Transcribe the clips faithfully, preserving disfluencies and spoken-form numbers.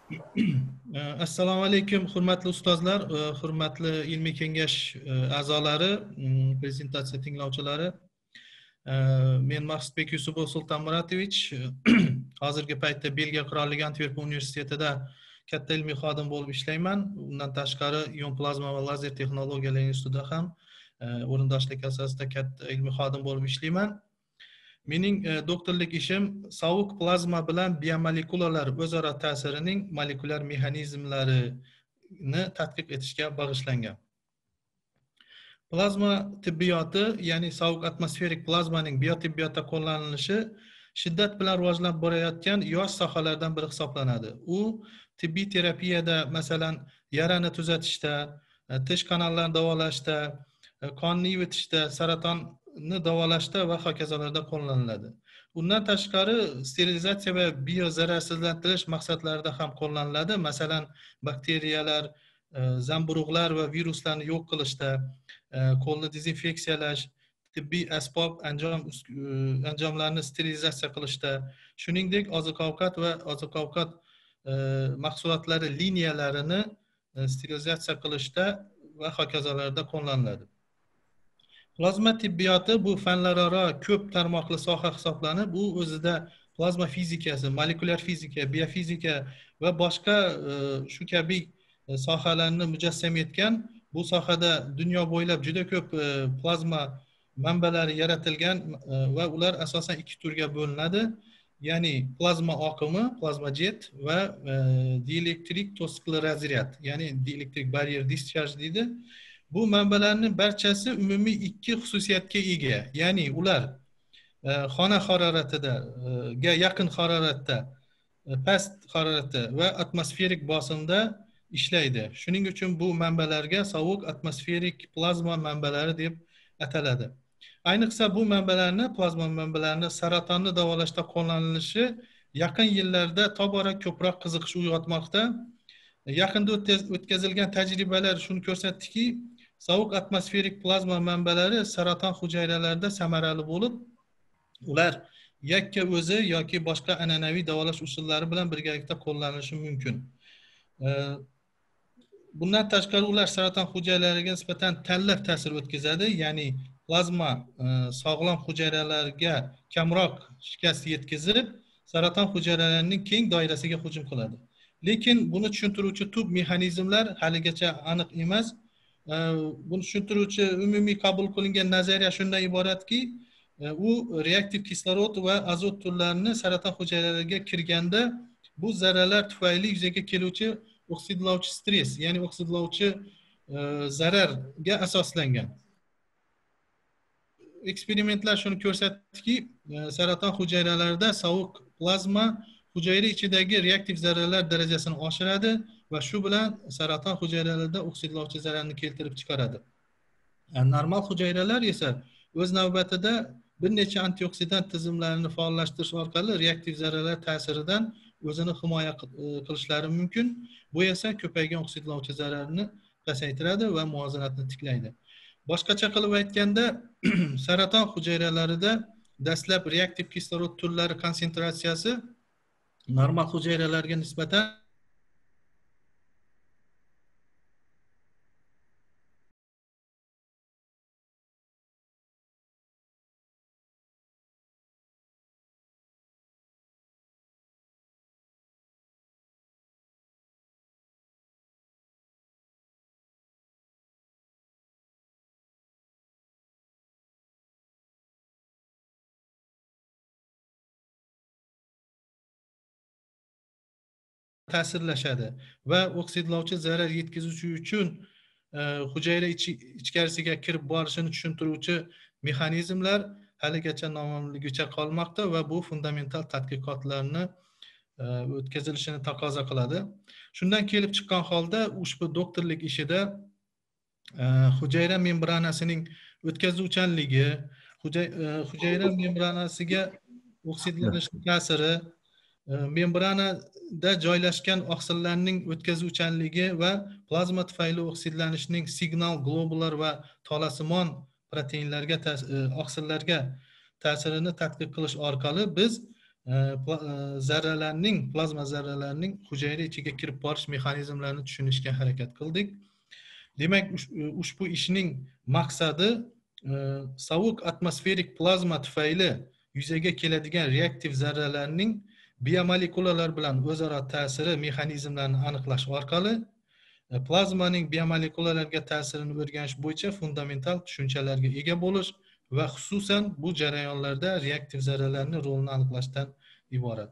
Assalomu alaykum, hurmatli ustozlar, hurmatli ilmiy kengash a'zolari, prezentatsiya tinglovchilari. Men Maqsudbek Yusupov Sultonmuratovich, hozirgi paytda Belgiya Qirolligi Antverp universitetida katta ilmiy xodim bo'lib ishlayman. Undan tashqari ion plazma va lazer texnologiyalari institutida ham o'rindoshlik asosida katta ilmiy xodim bo'lib ishlayman. Mening doktorlik ishim sovuq plazma bilan biomolekulalar o'zaro ta'sirining molekulyar mexanizmlarini tadqiq etishga bag'ishlangan. Plazma tibbiyoti, ya'ni sovuq atmosferik plazmaning biotibbiyotda qo'llanilishi shiddat bilan rivojlanib borayotgan yosh sohalardan biri hisoblanadi. U tibbiy terapiyada, masalan, yarani tuzatishda, tish kanallarini davolashda, qonni yuvitishda, saratonni davolashda va hokazolarda qo'llaniladi. Undan tashqari sterilizatsiya va biozararsizlantirish maqsadlarida ham qo'llaniladi. Masalan, bakteriyalar, zamburug'lar va viruslarni yo'q qilishda, qo'lni dezinfeksiyalash, tibbiy asbob anjom anjomlarni sterilizatsiya qilishda, shuningdek oziq-ovqat va oziq-ovqat mahsulotlari liniyalarini sterilizatsiya qilishda va hokazolarda qo'llaniladi. Plazma tibbiyoti bu fanlararo ko'p tarmoqli soha hisoblanib, u o'zida plazma fizikasi, molekulyar fizika, biofizika va boshqa shu kabi sohalarni mujassam etgan. Bu sohada dunyo bo'ylab juda ko'p plazma manbalari yaratilgan va ular asosan ikki turga bo'linadi. Ya'ni plazma oqimi, plazma jet va dielektrik to'siqli razryad, ya'ni dielektrik barrier discharge deydi. Bu manbalarning barchasi umumiy ikki xususiyatga ega. Ya'ni ular xona haroratida ga yaqin haroratda, past haroratda va atmosferik bosimda ishlaydi. Shuning uchun bu manbalarga sovuq atmosferik plazma manbalari deb ataladi. Ayniqsa bu manbalarni, plazma manbalarini saratonni davolashda qo'llanilishi yaqin yillarda tobora ko'proq qiziqish uyg'otmoqda. Yaqinda o'tkazilgan tajribalar shuni ko'rsatdiki, sovuq atmosferik plazma manbalari saraton hujayralarida samarali bo'lib, ular yakka o'zi yoki boshqa an'anaviy davolash usullari bilan birgalikda qo'llanilishi mumkin. Bundan tashqari ular saraton hujayralariga nisbatan tanlab ta'sir o'tkazadi, ya'ni plazma sog'lom hujayralarga kamroq shikast yetkazib, saraton hujayralarining keng doirasiga hujum qiladi. Lekin buni tushuntiruvchi tub mexanizmlar haligacha aniq emas. Buni tushuntiruvchi umumiy qabul qilingan nazariya shundan iboratki, u reaktiv kislorod va azot turlarini saraton hujayralariga kirganda bu zararlar tufayli yuzaga keluvchi oksidlovchi stress, ya'ni oksidlovchi zararga asoslangan. Eksperimentlar shuni ko'rsatdiki, saraton hujayralarida sovuq plazma hujayra ichidagi reaktiv zararlar darajasini oshiradi va shu bilan saraton hujayralarida oksidlovchi zararni keltirib chiqaradi. Normal hujayralar esa o'z navbatida bir necha antioksidant tizimlarini faollashtirish orqali reaktiv zararlar ta'siridan o'zini himoya qilishlari mumkin. Bu esa ko'paygan oksidlovchi zararni pasaytiradi va muvozanatni tiklaydi. Boshqacha qilib aytganda, saraton hujayralarida dastlab reaktiv kislorod turlari konsentratsiyasi normal hujayralarga nisbatan ta'sirlashadi va oksidlovchi zarar yetkazuvchi uchun hujayra ichkarisiga kirib borishini tushuntiruvchi mexanizmlar haligacha noma'lumligicha qolmoqda va bu fundamental tadqiqotlarni o'tkazilishini taqozo qiladi. Shundan kelib chiqqan holda ushbu doktorlik ishida hujayra membranasining o'tkazuvchanligi, hujayra membranasiga oksidlanish ta'siri, membranada joylashgan oqsillarning o'tkazuvchanligi va plazma tufayli oksidlanishning signal globular va tolasimon proteinlarga oqsillarga ta'sirini tadqiq qilish orqali biz zarralarning, plazma zarralarining hujayra ichiga kirib borish mexanizmlarini tushunishga harakat qildik. Demak, ushbu ishning maqsadi sovuq atmosferik plazma tufayli yuzaga keladigan reaktiv zarralarning biomolekulalar bilan o'zaro ta'siri mexanizmlarini aniqlash orqali plazmaning biomolekulalarga ta'sirini o'rganish bo'yicha fundamental tushunchalarga ega bo'lish va xususan bu jarayonlarda reaktiv zarralarning rolini aniqlashdan iborat.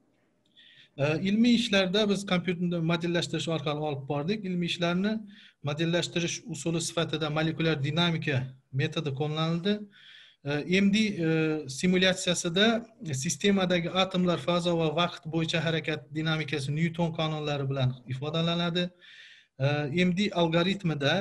Ilmiy ishlarda biz kompyuterni modellashtirish orqali olib bordik. Ilmiy ishlarni modellashtirish usuli sifatida molekulyar dinamika metodi qo'llanildi. M D simulyatsiyasida sistemadagi atomlar fazo va vaqt bo'yicha harakat dinamikasi Newton qonunlari bilan ifodalanadi. M D algoritmida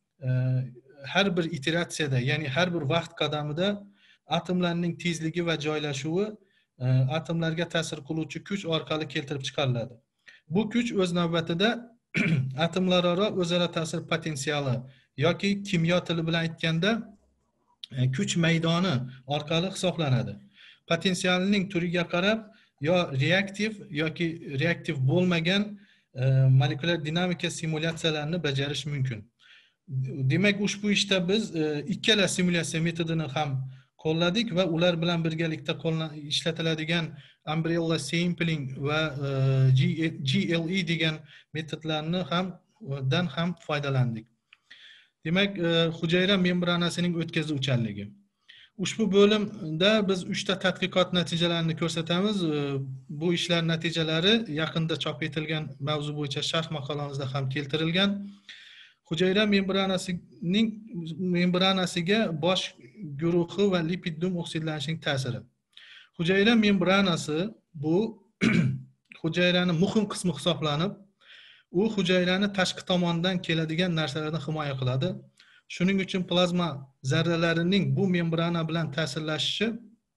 har bir iteratsiyada, ya'ni har bir vaqt qadamida atomlarning tezligi va joylashuvi atomlarga ta'sir qiluvchi kuch orqali keltirib chiqariladi. Bu kuch o'z navbatida atomlararo o'zaro ta'sir potensiali yoki kimyo tili bilan aytganda kuch maydoni orqali hisoblanadi. Potensialning turiga qarab yo reaktiv yoki reaktiv bo'lmagan molekulyar dinamika simulyatsiyalarini bajarish mumkin. Demak, ushbu ishda biz ikkala simulyatsiya metodini ham qo'lladik va ular bilan birgalikda ishlatiladigan umbrella sampling va G L E degan metodlarni ham dan ham foydalandik. Demak, hujayra membranasining o'tkazuvchanligi. Ushbu bo'limda biz uchta tadqiqot natijalarini ko'rsatamiz. Bu ishlar natijalari yaqinda chop etilgan mavzu bo'yicha sharh maqolamizda ham keltirilgan. Hujayra membranasining membranasiga bosh guruhi va lipid dum oksidlanishining ta'siri. Hujayra membranasi bu hujayraning muhim qismi hisoblanib, u hujayrani tashqi tomondan keladigan narsalardan himoya qiladi. Shuning uchun plazma zarralarining bu membrana bilan ta'sirlashishi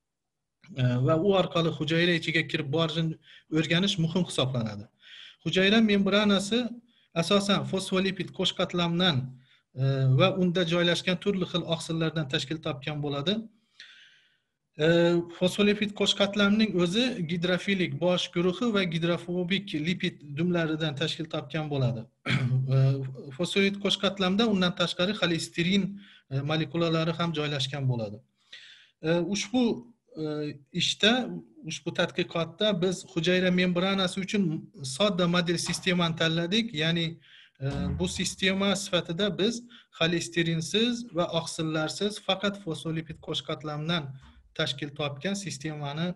va u orqali hujayra ichiga kirib borishini o'rganish muhim hisoblanadi. Hujayra membranasi asosan fosfolipid qo'shqatlamdan va unda joylashgan turli xil oqsillardan tashkil topgan bo'ladi. Fosfolipid qo'shqatlamning o'zi gidrofilik bosh guruhi va gidrofobik lipid dumlaridan tashkil topgan bo'ladi. Fosfolipid qo'shqatlamda undan tashqari xolesterin molekulalari ham joylashgan bo'ladi. Ushbu ishda, ushbu tadqiqotda biz hujayra membranasi uchun sodda model sistemani tanladik. Ya'ni bu sistema sifatida biz xolesterinsiz va oqsillarsiz faqat fosfolipid qo'shqatlamdan tashkil topgan sistemani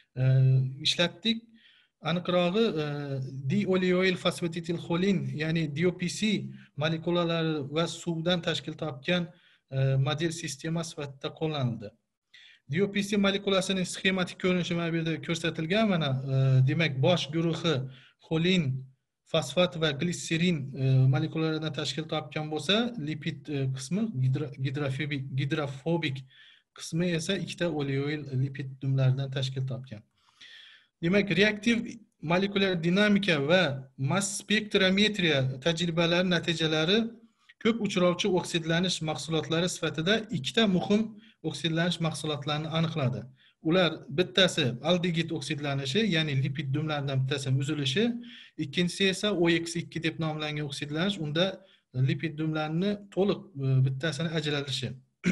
ishlatdik. Aniqrog'i di-oleoil fosfatitilxolin, ya'ni D O P C molekulalari va suvdan tashkil topgan model sistema sifatida qo'llanildi. D O P C molekulasining sxematik ko'rinishi mana bu yerda ko'rsatilgan. Mana demak, bosh guruhi xolin, fosfat va glisserin molekulalaridan tashkil topgan bo'lsa, lipid qismi gidrofobik gidrofobik qismi esa ikkita oleoil lipid dumlaridan tashkil topgan. Demak, reaktiv molekulyar dinamika va mass spektrometriya tajribalari natijalari ko'p uchrovchi oksidlanish mahsulotlari sifatida ikkita muhim oksidlanish mahsulotlarini aniqladi. Ular bittasi aldegid oksidlanishi, ya'ni lipid dumlaridan bittasi uzilishi, ikkinchisi esa O X ikki deb nomlangan oksidlanish, unda lipid dumlarini to'liq bittasini ajralishi.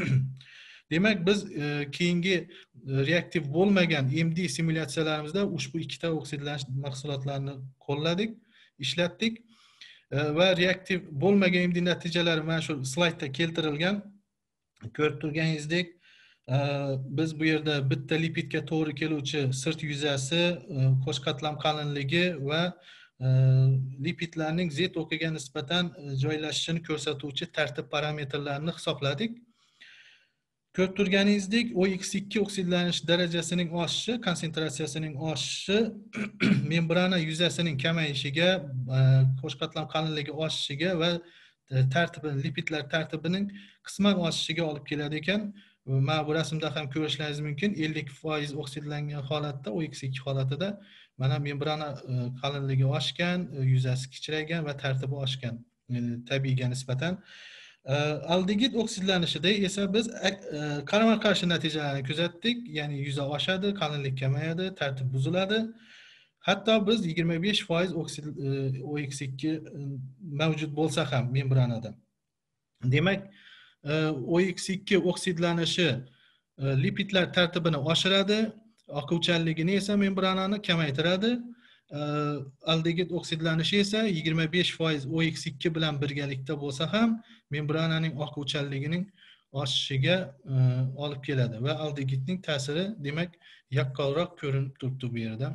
Demak, biz keyingi reaktiv bo'lmagan M D simulyatsiyalarimizda ushbu ikkita oksidlanish mahsulotlarini qo'lladik, ishlatdik va reaktiv bo'lmagan M D natijalari mana shu slaydda keltirilgan. Ko'rib turganingizdek, biz bu yerda bitta lipidga to'g'ri keluvchi sirt yuzasi, qo'shqatlam qalinligi va lipidlarning Z o'qiga nisbatan joylashishini ko'rsatuvchi tartib parametrlarini hisobladik. Ko'rib turganingizdek, O X ikki oksidlanish darajasining oshishi, konsentratsiyasining oshishi membrana yuzasining kamayishiga, qo'shqatlam qalinligi oshishiga va tartibi lipidlar tartibining qisman oshishiga olib keladi ekan. Mana bu rasmda ham ko'rishlaringiz mumkin. ellik foiz oksidlangan holatda, O X ikki holatida mana membrana qalinligi oshgan, yuzasi kichraygan va tartibi oshgan tabiiyga nisbatan. Aldegid oksidlanishida esa biz qarama qarshi natijalarni kuzatdik, ya'ni yuza oshadi, qalinlik kamayadi, tartib buziladi. Hatto biz yigirma besh foiz oksid O X ikki mavjud bo'lsa ham membranada. Demak, O X ikki oksidlanishi lipidlar tartibini oshiradi, oquvchanligini esa membranani kamaytiradi. Aldegid oksidlanishi esa yigirma besh foiz O X ikki bilan birgalikda bo'lsa ham membrananing oquvchanligining oshishiga olib keladi va aldegidning ta'siri demak yaqqolroq ko'rinib turibdi bu yerda.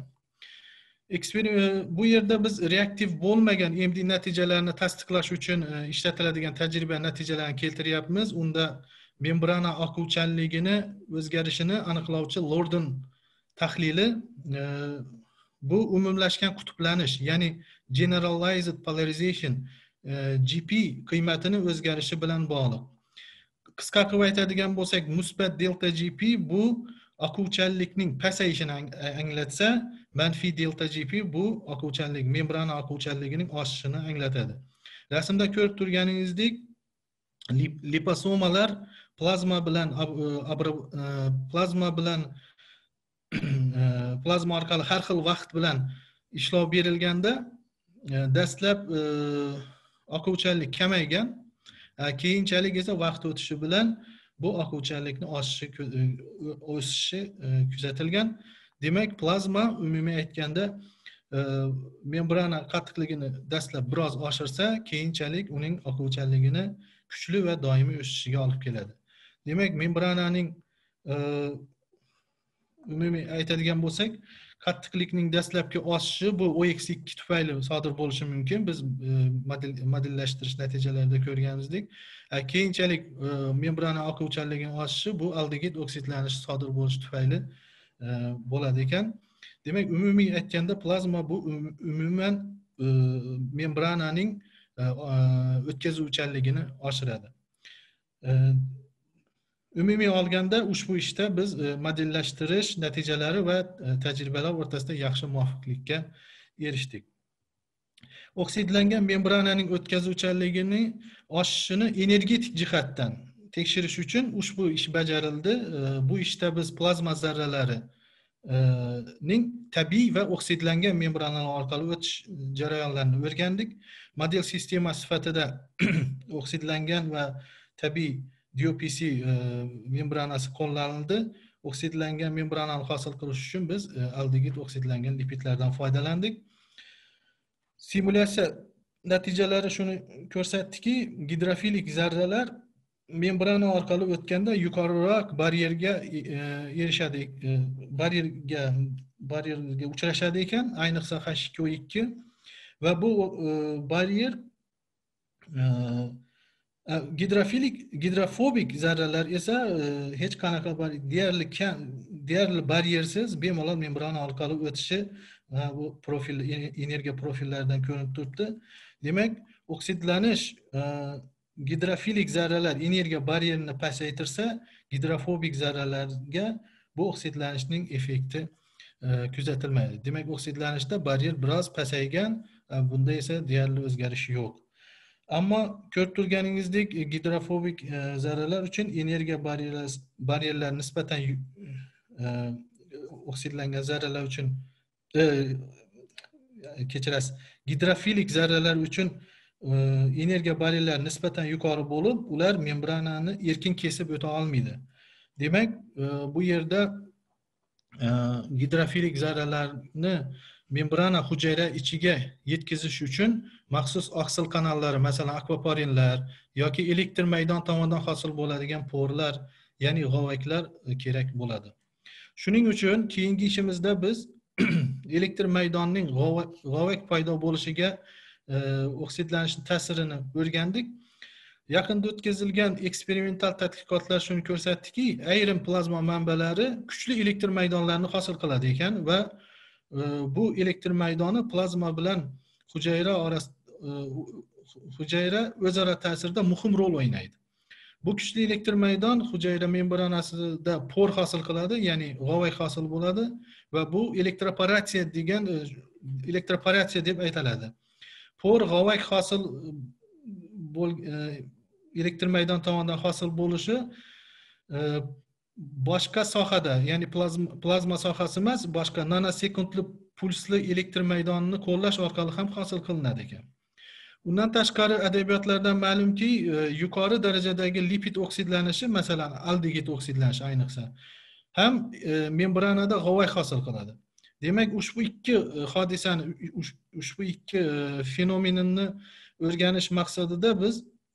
Bu yerda biz reaktiv bo'lmagan M D natijalarini tasdiqlash uchun ishlatiladigan tajriba natijalarini keltiryapmiz. Unda membrana oquvchanligini o'zgarishini aniqlovchi Lorden tahlili bu umumlashgan qutublanish, ya'ni generalized polarization G P qiymatining o'zgarishi bilan bog'liq. Qisqa qilib aytadigan bo'lsak, musbat delta G P bu oquvchanlikning pasayishini anglatsa, manfiy delta G P bu oquvchanlik, membrana oquvchanligining oshishini anglatadi. Rasmda ko'rib turganingizdek, liposomalar plazma bilan plazma bilan plazma orqali har xil vaqt bilan ishlov berilganda dastlab oquvchanlik kamaygan, keyinchalik esa vaqt o'tishi bilan bu oquvchanlikni oshishi o'sishi kuzatilgan. Demak, plazma umumiy aytganda membrana qattiqligini dastlab biroz oshirsa, keyinchalik uning oquvchanligini kuchli va doimiy o'sishiga olib keladi. Demak, membrananing umumiy aytadigan bo'lsak, qattiqlikning dastlabki oshishi bu O X ikki tufayli sodir bo'lishi mumkin. Biz modellashtirish natijalarida ko'rganimizdek, keyinchalik membrana oquvchanligining oshishi bu aldegid oksidlanishi sodir bo'lishi tufayli bo'ladi ekan. Demak, umumiy aytganda plazma bu umuman membrananing o'tkazuvchanligini oshiradi. Umumiy olganda ushbu ishda biz modellashtirish natijalari va tajribalar o'rtasida yaxshi muvofiqlikka erishdik. Oksidlangan membrananing o'tkazuvchanligining oshishini energetik jihatdan tekshirish uchun ushbu ish bajarildi. Bu ishda biz plazma zarralarining tabiiy va oksidlangan membranalar orqali o'tish jarayonlarini o'rgandik. Model sistema sifatida oksidlangan va tabiiy D O P C membranasi qo'llanildi. Oksidlangan membranani hosil qilish uchun biz aldegid oksidlangan lipidlardan foydalandik. Simulyatsiya natijalari shuni ko'rsatdiki, gidrofilik zarralar membrana orqali o'tganda yuqoriroq baryerga erishadi, baryerga baryerga uchrashadi ekan, ayniqsa H ikki O ikki va bu baryer gidrofilik, gidrofobik zarralar esa hech qanaqa deyarli deyarli baryersiz bemalol membrana orqali o'tishi bu profil energiya profillaridan ko'rinib turibdi. Demak, oksidlanish gidrofilik zarralar energiya baryerini pasaytirsa, gidrofobik zarralarga bu oksidlanishning effekti kuzatilmaydi. Demak, oksidlanishda baryer biroz pasaygan, bunda esa deyarli o'zgarish yo'q. Ammo ko'rib turganingizdek, gidrofobik zarralar uchun energiya baryerlari nisbatan oksidlangan zarralar uchun kechirasiz, gidrofilik zarralar uchun energiya baryerlari nisbatan yuqori bo'lib, ular membranani erkin kesib o'ta olmaydi. Demak, bu yerda gidrofilik zarralarni membrana hujayra ichiga yetkazish uchun maxsus oqsil kanallari, masalan akvaporinlar yoki elektr maydon tomonidan hosil bo'ladigan porlar, ya'ni g'ovaklar kerak bo'ladi. Shuning uchun keyingi ishimizda biz elektr maydonning g'ovak paydo bo'lishiga oksidlanishning ta'sirini o'rgandik. Yaqinda o'tkazilgan eksperimental tadqiqotlar shuni ko'rsatdiki, ayrim plazma manbalari kuchli elektr maydonlarni hosil qiladi ekan va bu elektr maydoni plazma bilan hujayra orasida hujayra o'zaro ta'sirda muhim rol o'ynaydi. Bu kuchli elektr maydon hujayra membranasida por hosil qiladi, ya'ni g'ovak hosil bo'ladi va bu elektroporatsiya degan elektroporatsiya deb aytiladi. Por g'ovak hosil elektr maydon tomonidan hosil bo'lishi boshqa sohada, ya'ni plazma, plazma sohasi emas, boshqa nanosekundli pulsli elektr maydonini qo'llash orqali ham hosil qilinadi ekan. Undan tashqari adabiyotlardan ma'lumki, yuqori darajadagi lipid oksidlanishi, masalan, aldegid oksidlanishi ayniqsa, ham membranada g'ovay hosil qiladi. Demak, ushbu ikki hodisani, ushbu ikki fenomenni o'rganish maqsadida biz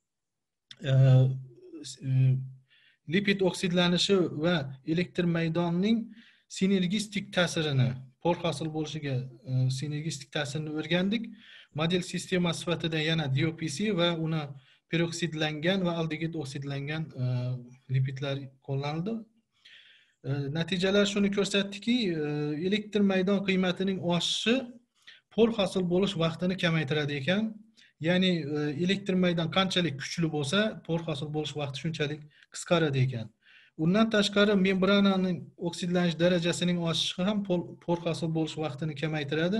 lipid oksidlanishi va elektr maydonning sinergistik ta'sirini, por hosil bo'lishiga sinergistik ta'sirini o'rgandik. Model sistema sifatida yana D O P C va uni peroksidlangan va aldegid oksidlangan lipidlar qo'llanildi. Natijalar shuni ko'rsatdiki, elektr maydon qiymatining oshishi por hosil bo'lish vaqtini kamaytiradi ekan. Ya'ni elektr maydon qanchalik kuchli bo'lsa, por hosil bo'lish vaqti shunchalik qisqaradi ekan. Undan tashqari membrananing oksidlanish darajasining oshishi ham por hosil bo'lish vaqtini kamaytiradi.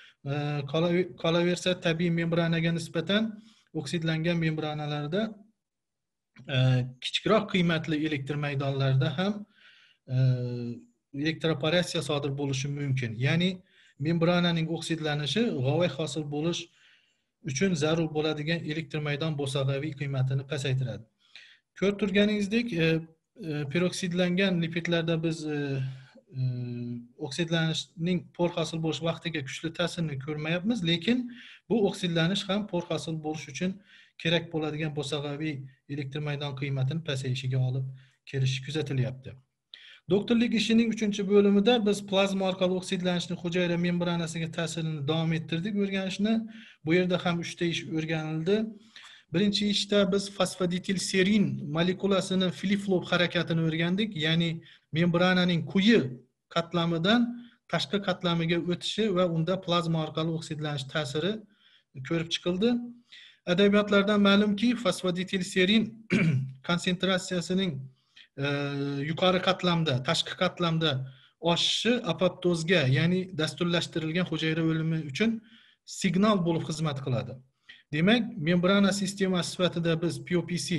Qolaversa, tabiiy membranaga nisbatan oksidlangan membranalarda kichikroq qiymatli elektr maydonlarda ham elektroporatsiya sodir bo'lishi mumkin. Ya'ni membrananing oksidlanishi g'ovay hosil bo'lish uchun zarur bo'ladigan elektr maydon bo'sag'aviy qiymatini pasaytiradi. Ko'rib turganingizdek, peroksidlangan lipidlarda biz oksidlanishning por hosil bo'lish vaqtiga kuchli ta'sirini ko'rmayapmiz, lekin bu oksidlanish ham por hosil bo'lish uchun kerak bo'ladigan bo'sag'aviy elektr maydon qiymatini pasayishiga olib kelishi kuzatilyapti. Doktorlik ishining uchinchi bo'limida biz plazma orqali oksidlanishning hujayra membranasiga ta'sirini davom ettirdik o'rganishni. Bu yerda ham uchta ish o'rganildi. Birinchi ishda biz fosfoditilserin molekulasini flip-flop harakatini o'rgandik, ya'ni membrananing quyi qatlamidan tashqi qatlamiga o'tishi va unda plazma orqali oksidlanish ta'siri ko'rib chiqildi. Adabiyotlardan ma'lumki, fosfoditilserin konsentratsiyasining yuqori qatlamda, tashqi qatlamda oshishi apoptozga, ya'ni dasturlashtirilgan hujayra o'limi uchun signal bo'lib xizmat qiladi. Demak, membrana sistemasi sifatida biz P O P C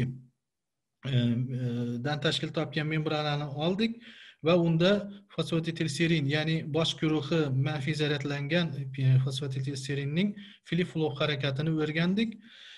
dan tashkil topgan membranani oldik va unda fosfoditilserin, ya'ni bosh guruhi manfiy zaryadlangan fosfoditilserinning flip-flop harakatini o'rgandik.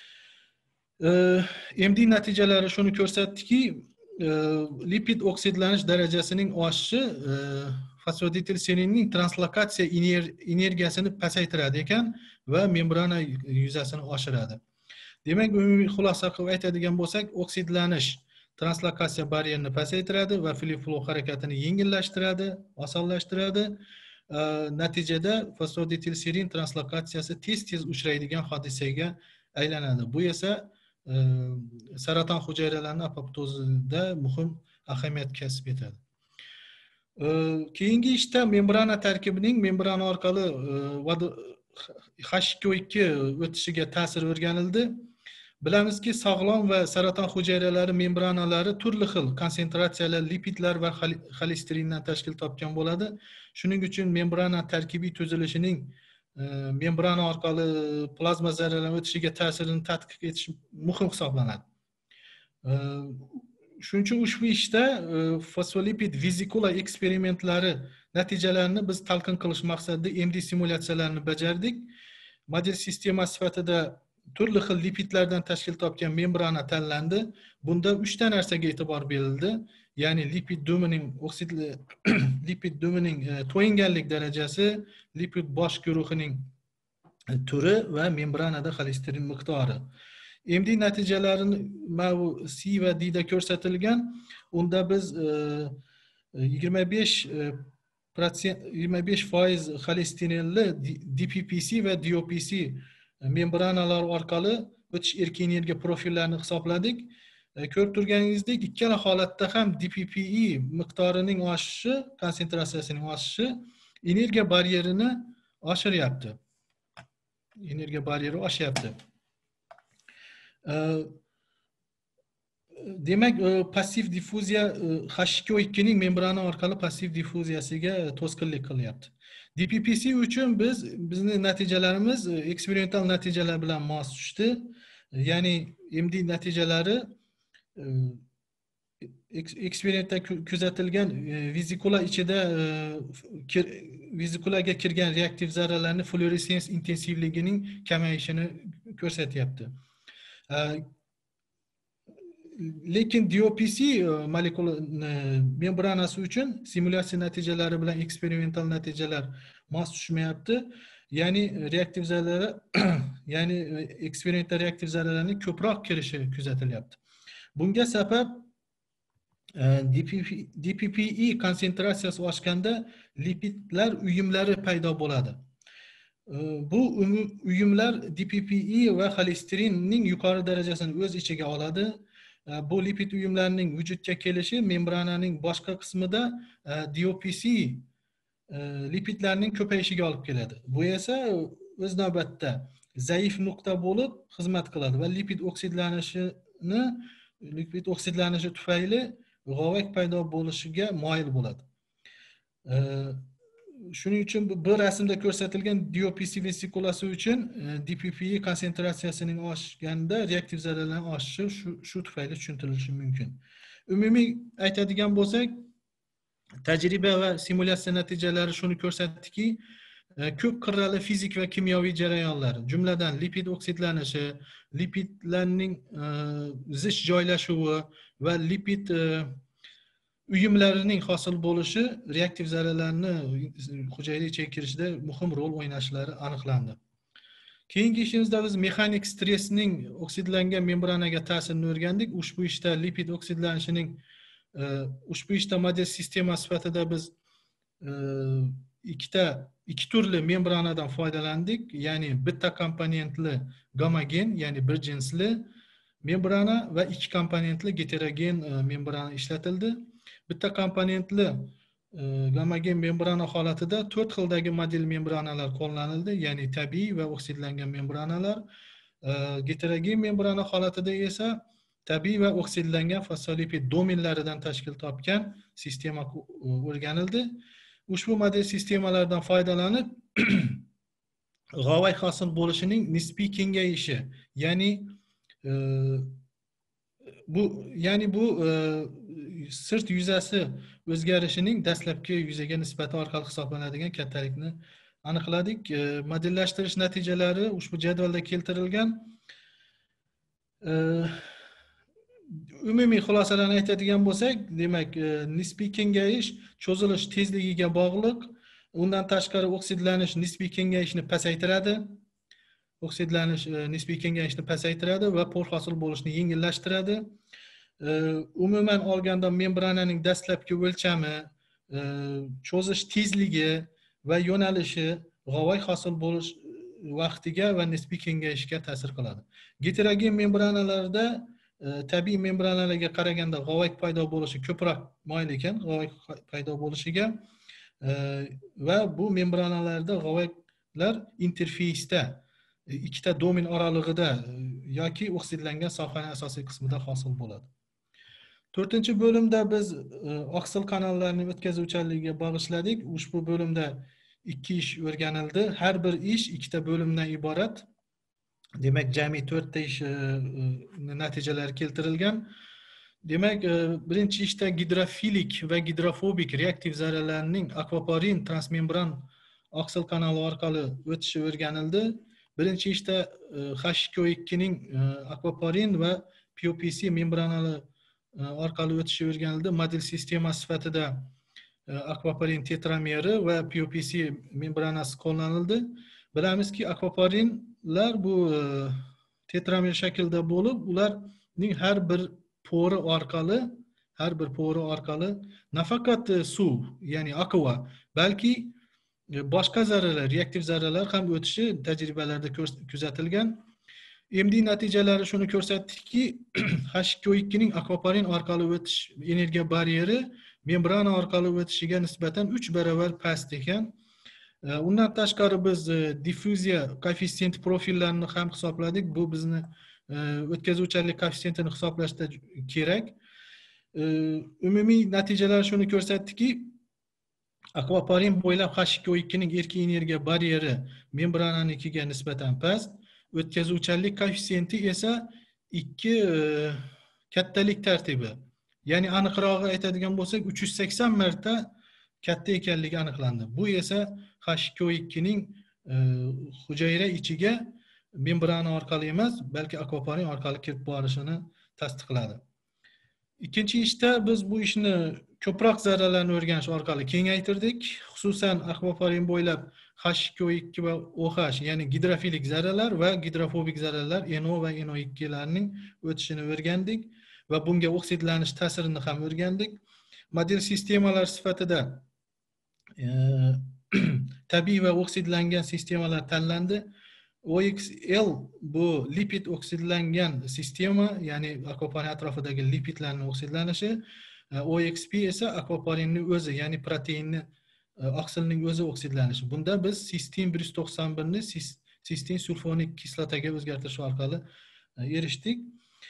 M D natijalari shuni ko'rsatdiki, lipid oksidlanish darajasining oshishi fosfoditilserinning translokatsiya energiyasini pasaytiradi ekan va membrana yuzasini oshiradi. Demak, umumiy xulosa qilib aytadigan bo'lsak, oksidlanish translokatsiya baryerini pasaytiradi va flip-flop harakatini yengillashtiradi, osonlashtiradi. Natijada fosfoditilserin translokatsiyasi tez-tez uchraydigan hodisaga aylanadi. Bu esa saraton hujayralarini apoptozida muhim ahamiyat kasb etadi. Keyingi ishda membrana tarkibining membrana orqali H ikki O ikki o'tishiga ta'sir o'rganildi. Bilamizki, sog'lom va saraton hujayralari membranalari turli xil konsentratsiyalar lipidlar va xolesterindan tashkil topgan bo'ladi. Shuning uchun membrana tarkibiy tuzilishining membrana orqali plazma zarralari o'tishiga ta'sirini tadqiq etish muhim hisoblanadi. Shuning uchun ushbu ishda fosfolipid vezikula eksperimentlari natijalarini biz talqin qilish maqsadida M D simulyatsiyalarini bajardik. Model sistema sifatida turli xil lipidlardan tashkil topgan membrana tanlandi. Bunda uchta narsaga e'tibor berildi. Ya'ni lipid dumining oksidli lipid dumining to'yinganlik darajasi, lipid bosh guruhining turi va membranada xolesterin miqdori. M D natijalarini C va D da ko'rsatilgan. Unda biz yigirma besh foiz xolesterinli D P P C va D O P C membranalar orqali o'tish erkin energiya profillarini hisobladik. Ko'rib turganingizdek, ikkala holatda ham D P P E miqdorining oshishi, konsentratsiyasining oshishi energiya baryerini oshiryapti. Energiya baryeri oshyapti. Demak, passiv diffuziya H ikki O ikki ning membrana orqali passiv diffuziyasiga to'sqinlik qilyapti. D P P C uchun biz bizning natijalarimiz eksperimental natijalar bilan mos tushdi. Ya'ni M D natijalari eksperimentda kuzatilgan vezikula ichida vezikulaga kirgan reaktiv zarralarning fluoresens intensivligining kamayishini ko'rsatyapti. Lekin D O P C molekula membranasi uchun simulyatsiya natijalari bilan eksperimental natijalar mos tushmayapti. Ya'ni reaktiv zarralar, ya'ni eksperimentda reaktiv zarralarning ko'proq kirishi kuzatilyapti. Bunga sabab D P P E konsentratsiyasi oshganda lipidlar uyumlari paydo bo'ladi. Bu uyumlar D P P E va xolesterinning yuqori darajasini o'z ichiga oladi. Bu lipid uyumlarining vujudga kelishi membrananing boshqa qismida D O P C lipidlarning ko'payishiga olib keladi. Bu esa o'z navbatida zaif nuqta bo'lib xizmat qiladi va lipid oksidlanishini lipid oksidlanishi tufayli g'ovak paydo bo'lishiga moyil bo'ladi. Shuning uchun bu rasmda ko'rsatilgan D O P C vesikulasi uchun D P P E konsentratsiyasining oshganda reaktiv zarralarning oshishi shu, shu tufayli tushuntirilishi mumkin. Umumiy aytadigan bo'lsak, tajriba va simulyatsiya natijalari shuni ko'rsatdiki, ko'p qirrali fizik va kimyoviy jarayonlar, jumladan lipid oksidlanishi, lipidlarning zich joylashuvi va lipid uyumlarining hosil bo'lishi reaktiv zarralarni hujayra ichiga kirishida muhim rol o'ynashlari aniqlandi. Keyingi ishimizda biz mexanik stressning oksidlangan membranaga ta'sirini o'rgandik. Ushbu ishda lipid oksidlanishining ushbu ishda model sistema sifatida biz ikkita ikki turli membranadan foydalandik. Ya'ni bitta komponentli gomogen, ya'ni bir jinsli membrana va ikki komponentli heterogen membrana ishlatildi. Bitta komponentli gomogen membrana holatida to'rt xildagi model membranalar qo'llanildi, ya'ni tabiiy va oksidlangan membranalar. Heterogen membrana holatida esa tabiiy va oksidlangan fosfolipid domenlaridan tashkil topgan sistema o'rganildi. Ushbu model sistemalardan foydalanib g'ovak hosil bo'lishining nisbiy kengayishi, ya'ni bu ya'ni bu sirt yuzasi o'zgarishining dastlabki yuzaga nisbati orqali hisoblanadigan kattalikni aniqladik. Modellashtirish natijalari ushbu jadvalda keltirilgan. Umumiy xulosalarni aytadigan bo'lsak, demak, nisbiy kengayish cho'zilish tezligiga bog'liq. Undan tashqari oksidlanish nisbiy kengayishni pasaytiradi. Oksidlanish nisbiy kengayishni pasaytiradi va por hosil bo'lishni yengillashtiradi. Umuman olganda membrananing dastlabki o'lchami, cho'zish tezligi va yo'nalishi g'ovak hosil bo'lish vaqtiga va nisbiy kengayishga ta'sir qiladi. Heterogen membranalarda tabiiy membranalarga qaraganda g'ovak paydo bo'lishi ko'proq moyil ekan, g'ovak paydo bo'lishiga va bu membranalarda g'ovaklar interfeysda ikkita domen oralig'ida yoki oksidlangan sohaning asosiy qismida hosil bo'ladi. to'rtinchi bo'limda biz oqsil kanallarining o'tkazuvchanligiga bag'ishladik. Ushbu bo'limda ikki ish o'rganildi. Har bir ish ikkita bo'limdan iborat. Demak, jami to'rtta ish natijalari keltirilgan. Demak, birinchi ishda gidrofilik va gidrofobik reaktiv zarralarning akvaporin transmembran oqsil kanali orqali o'tishi o'rganildi. Birinchi ishda H ikki O ikki ning akvaporin va P O P C membranali orqali o'tishi o'rganildi. Model sistema sifatida akvaporin tetrameri va P O P C membranasi qo'llanildi. Bilamizki, akvaporinlar bu tetramer shaklda bo'lib, ularning har bir pori orqali, har bir pori orqali nafaqat suv, ya'ni aqua, balki boshqa zarralar, reaktiv zarralar ham o'tishi tajribalarda kuzatilgan. M D natijalari shuni ko'rsatdiki, H ikki O ikki ning akvaporin orqali o'tish energiya baryeri membrana orqali o'tishiga nisbatan uch barobar past ekan. Undan tashqari biz diffuziya koeffitsiyenti profillarini ham hisobladik. Bu bizni o'tkazuvchanlik koeffitsiyentini hisoblashda kerak. Umumiy natijalar shuni ko'rsatdiki, akvaporin bo'ylab H ikki O ikki ning erkin energiya baryeri membrananikiga nisbatan past. o'tkazuvchanlik koeffitsiyenti esa ikki kattalik tartibi. Ya'ni aniqrog'i aytadigan bo'lsak, uch yuz sakson marta katta ekanligi aniqlandi. Bu esa H ikki O ikki ning hujayra ichiga membrana orqali emas, balki akvaporin orqali kirib borishini tasdiqladi. Ikkinchi ishda biz bu ishni ko'proq zarralarni o'rganish orqali kengaytirdik. Xususan akvaporin bo'ylab H ikki O ikki va OH, ya'ni gidrofilik zarralar va gidrofobik zarralar N O va N O ikki larning o'tishini o'rgandik va bunga oksidlanish ta'sirini ham o'rgandik. Model sistemalar sifatida e, tabiiy va oksidlangan sistemalar tanlandi. O X L bu lipid oksidlangan sistema, ya'ni akvaporin atrofidagi lipidlarning oksidlanishi. O X P esa akvaporinning o'zi, ya'ni proteinni oqsilning o'zi oksidlanishi. Bunda biz sistin bir yuz to'qson bir ni sistin sulfonik kislotaga o'zgartirish orqali erishdik.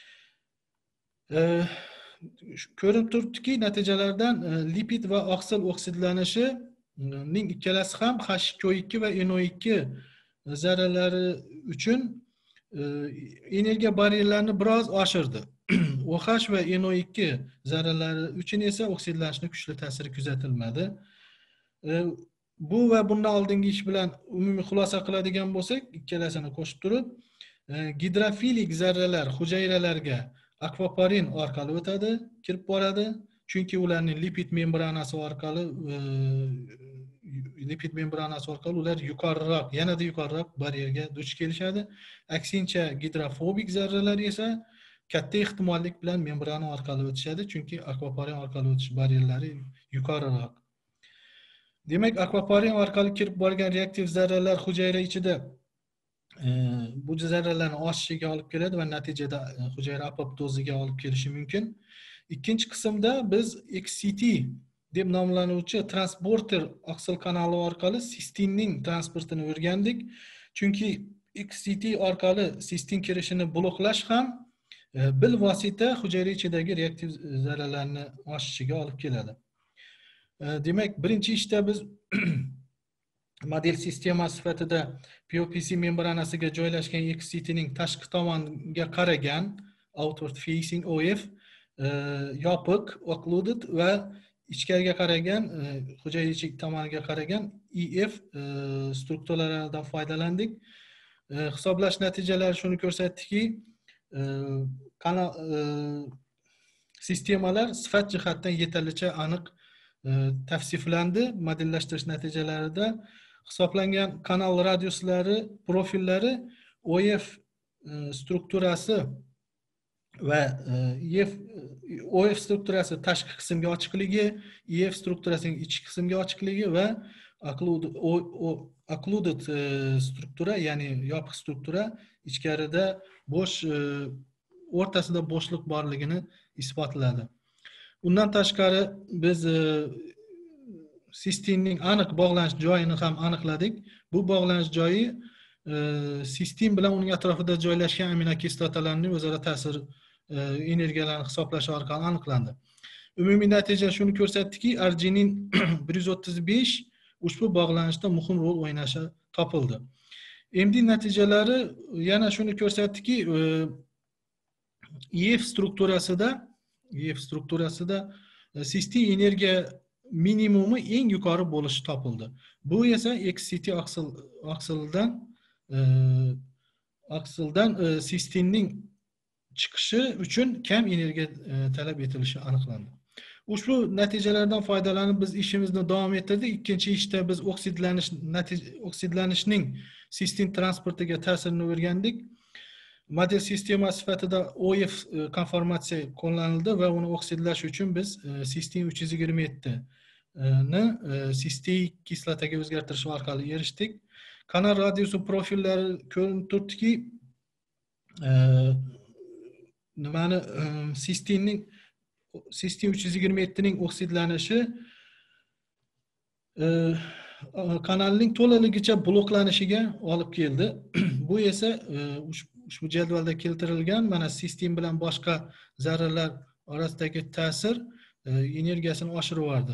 Ko'rinib turibdiki, natijalardan lipid va oqsil oksidlanishining ikkalasi ham H ikki O ikki va N O ikki zarralari uchun energiya barrierlarini biroz oshirdi. OH va N O ikki zarralari uchun esa oksidlanishning kuchli ta'siri kuzatilmadi. Bu va bundan oldingi ish bilan umumiy xulosa qiladigan bo'lsak, ikkalasini qo'shib turib, gidrofilik zarralar hujayralarga akvaporin orqali o'tadi, kirib boradi, chunki ularning lipid membranasi orqali lipid membranasi orqali ular yuqoriroq, yanada yuqoriroq barrierga duch kelishadi. Aksincha gidrofobik zarralar esa katta ehtimollik bilan membrana orqali o'tishadi, chunki akvaporin orqali o'tish barrierlari yuqoriroq. Demak, akvaporin orqali kirib borgan reaktiv zarralar hujayra ichida e, bu zarralarning oshishiga olib keladi va natijada hujayra apoptoziga olib kelishi mumkin. Ikkinchi qismda biz X C T deb nomlanuvchi transporter oqsil kanali orqali sistinning transportini o'rgandik. Chunki X C T orqali sistin kirishini bloklash ham bilvosita hujayra ichidagi reaktiv zarralarni oshishiga olib keladi. Demak, birinchi ishda biz model sistema sifatida P O P C membranasiga joylashgan X C T ning tashqi tomoniga qaragan outward facing O F yopiq occluded va ichkariga qaragan hujayra ichi tomoniga qaragan E F strukturalaridan foydalandik. Hisoblash natijalari shuni ko'rsatdiki, kanal sistemalar sifat jihatdan yetarlicha aniq tavsiflandi. Modellashtirish natijalarida hisoblangan kanal radiuslari, profillari O F strukturasi va E F O F strukturasi tashqi qismga ochiqligi, E F strukturasining ichki qismga ochiqligi va occluded struktura, ya'ni yopiq struktura ichkarida bo'sh, o'rtasida bo'shliq borligini isbotladi. Undan tashqari biz sistinning aniq bog'lanish joyini ham aniqladik. Bu bog'lanish joyi sistin bilan uning atrofida joylashgan aminokislotalarning o'zaro ta'sir energiyalarini hisoblash orqali aniqlandi. Umumiy natija shuni ko'rsatdiki, arginin bir yuz o'ttiz besh ushbu bog'lanishda muhim rol o'ynashi topildi. M D natijalari yana shuni ko'rsatdiki, E F strukturasida E F strukturasida sistin energiya minimumi eng yuqori bo'lishi topildi. Bu esa X C T oqsildan oqsildan sistinning chiqishi uchun kam energiya talab etilishi aniqlandi. Ushbu natijalardan foydalanib biz ishimizni davom ettirdik. Ikkinchi ishda biz oksidlanish oksidlanishning sistin transportiga ta'sirini o'rgandik. Model sistema sifatida O F konformatsiya qo'llanildi va uni oksidlash uchun biz sistin uch yuz yigirma yetti ni sisteik kislotaga o'zgartirish orqali erishdik. Kanal radiusi profillari ko'rinib turibdiki, nimani sistinning sistin uch yuz yigirma yetti ning oksidlanishi kanalning to'laligicha bloklanishiga olib keldi. Bu esa ushbu jadvalda keltirilgan mana sistin bilan boshqa zarralar orasidagi ta'sir energiyasini oshirib yubordi.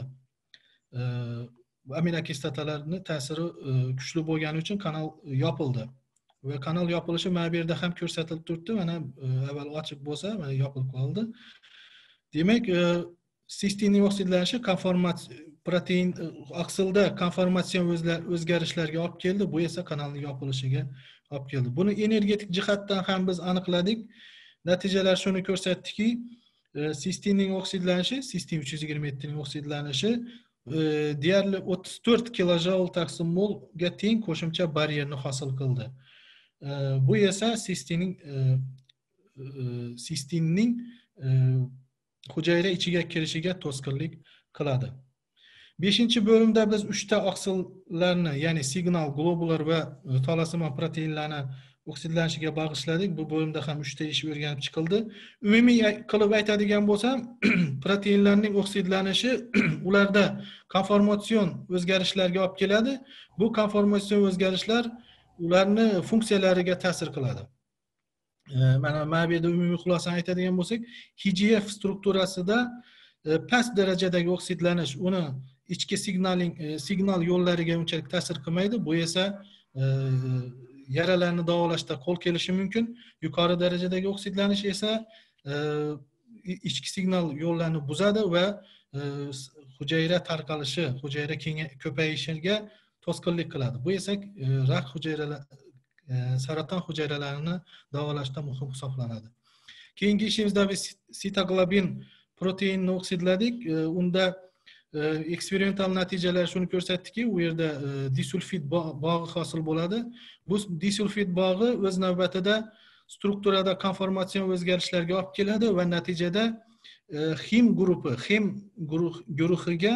Aminokislotalarning ta'siri kuchli bo'lgani uchun kanal yopildi. va kanal yopilishi mana bu yerda ham ko'rsatilib turibdi. Mana avval ochiq bo'lsa, mana yopilib qoldi. Demak, sistinning oksidlanishi konformatsiya protein oksilda konformatsion o'zgarishlarga olib keldi. Bu esa kanalning yopilishiga olib keldi. Buni energetik jihatdan ham biz aniqladik. Natijalar shuni ko'rsatdiki, sistinning oksidlanishi, sistin uch yuz yigirma yetti ning oksidlanishi deyarli o'ttiz to'rt kilojoule taqsim molga teng qo'shimcha baryerni hosil qildi. Bu esa sistinning sistinning hujayra ichiga kirishiga to'sqinlik qiladi. beshinchi bo'limda biz uchta oksillarni, ya'ni signal, globular va tolasimon proteinlarni oksidlanishiga bag'ishladik. Bu bo'limda ham uchta ish o'rganib chiqildi. Umumiy qilib aytadigan bo'lsam, proteinlarning oksidlanishi ularda konformatsion o'zgarishlarga olib keladi. Bu konformatsion o'zgarishlar ularni funksiyalariga ta'sir qiladi. Mana mana bu yerda umumiy xulosani aytadigan bo'lsak, H G F strukturasida past darajadagi oksidlanish uni ichki signaling signal yo'llariga unchalik ta'sir qilmaydi. Bu esa yaralarni davolashda qo'l kelishi mumkin. Yuqori darajadagi oksidlanish esa ichki signal yo'llarini buzadi va hujayra tarqalishi, hujayra ko'payishiga to'sqinlik qiladi. Bu esa rak hujayralar, saraton hujayralarini davolashda muhim hisoblanadi. Keyingi ishimizda biz sitoglobin proteinni oksidladik. Unda eksperimental natijalar shuni ko'rsatdiki, u yerda disulfid bog'i hosil bo'ladi. Bu disulfid bog'i o'z navbatida strukturada konformatsion o'zgarishlarga olib keladi va natijada him guruhi, him guruhiga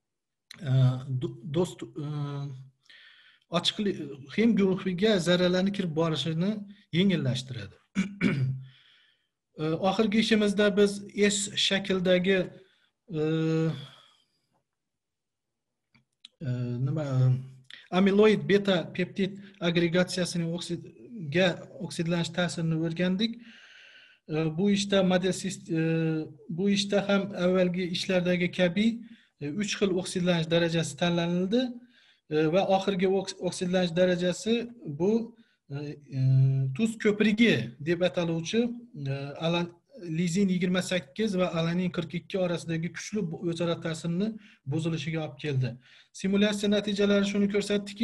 do'st ochiqlik him guruhiga zarralarni kirib borishini yengillashtiradi. Oxirgi ishimizda biz S shakldagi nima amiloid beta peptid agregatsiyasining oksidga oksidlanish ta'sirini o'rgandik. Bu ishda model bu ishda ham avvalgi ishlardagi kabi uch xil oksidlanish darajasi tanlanildi va oxirgi oksidlanish darajasi bu tuz ko'prigi deb ataluvchi lizin yigirma sakkiz va alanin qirq ikki orasidagi kuchli o'zaro ta'sirni buzilishiga olib keldi. Simulyatsiya natijalari shuni ko'rsatdiki,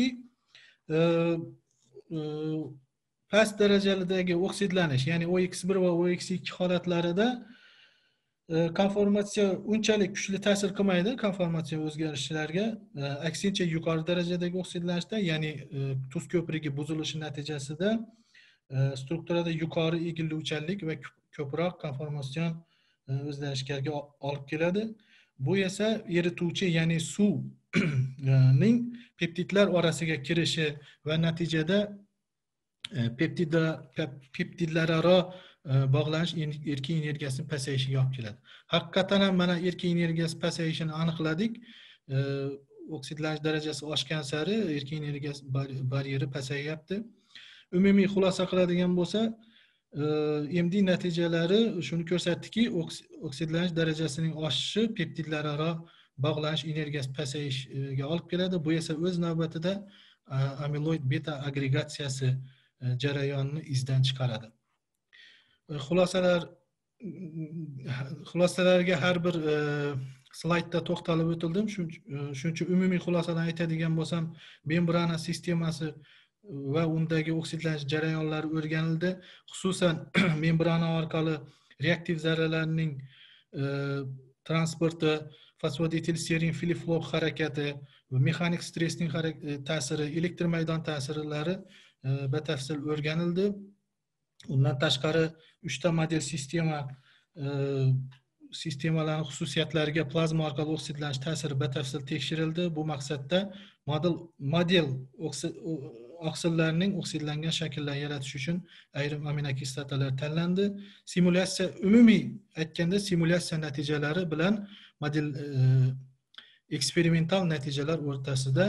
past darajadagi oksidlanish, ya'ni O X bir va O X ikki holatlarida konformatsiya unchalik kuchli ta'sir qilmaydi konformatsiya o'zgarishlarga. Aksincha yuqori darajadagi oksidlanishda, ya'ni tuz ko'prigi buzilishi natijasida strukturada yuqori egiluvchanlik va ko'proq konformatsion o'zgarishlarga olib keladi. Bu esa erituvchi, ya'ni suvning peptidlar orasiga kirishi va natijada peptidlar peptidlararo bog'lanish erkin energiyasining pasayishiga olib keladi. Haqiqatan ham mana erkin energiyasi pasayishini aniqladik. Oksidlanish darajasi oshgan sari erkin energiyasi baryeri pasayyapti. Umumiy xulosa qiladigan bo'lsa, M D natijalari shuni ko'rsatdiki, oksidlanish darajasining oshishi peptidlararo bog'lanish energiyasi pasayishiga olib keladi. Bu esa o'z navbatida amiloid beta agregatsiyasi jarayonini izdan chiqaradi. Xulosalar xulosalarga har bir slaydda to'xtalib o'tildim. Shuning uchun umumiy xulosadan aytadigan bo'lsam, membrana sistemasi va undagi oksidlanish jarayonlari o'rganildi. Xususan membrana orqali reaktiv zarralarning transporti, fosfoditilserin flip-flop harakati va mexanik stressning ta'siri, elektr maydon ta'sirlari batafsil o'rganildi. Undan tashqari uchta model sistema sistemalarning xususiyatlariga plazma orqali oksidlanish ta'siri batafsil tekshirildi. Bu maqsadda model model oksillarning oksidlangan shakllarni yaratish uchun ayrim aminokislotalar tanlandi. Simulyatsiya, umumiy aytganda simulyatsiya natijalari bilan model eksperimental natijalar o'rtasida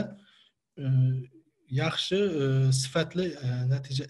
yaxshi sifatli natija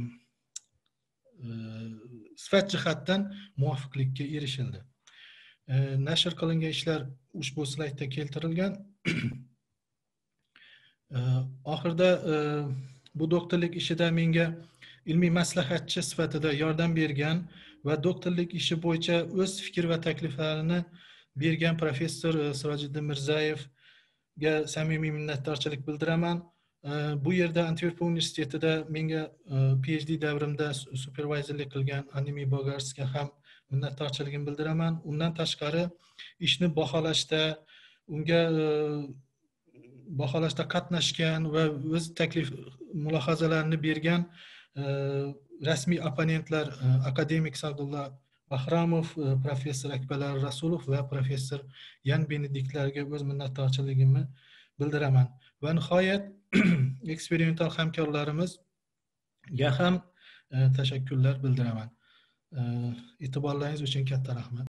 sifat jihatdan muvofiqlikka erishildi. Nashr qilingan ishlar ushbu slaydda keltirilgan. Oxirida bu doktorlik ishida menga ilmiy maslahatchi sifatida yordam bergan va doktorlik ishi bo'yicha o'z fikr va takliflarini bergan professor Sirojiddin Mirzayevga samimiy minnatdorchilik bildiraman. Bu yerda Antverpen universitetida menga PhD davrimda supervizorlik qilgan Animi Bogarsga ham minnatdorchiligimni bildiraman. Undan tashqari ishni baholashda, unga baholashda qatnashgan va o'z taklif mulohazalarini bergan rasmiy opponentlar akademik Sa'dullo Bahramov, professor Akbarlar Rasulov va professor Yan Benediktlarga o'z minnatdorchiligimni bildiraman. Va nihoyat eksperimental hamkorlarimizga ham tashakkurlar bildiraman. E'tiborlaringiz uchun katta rahmat.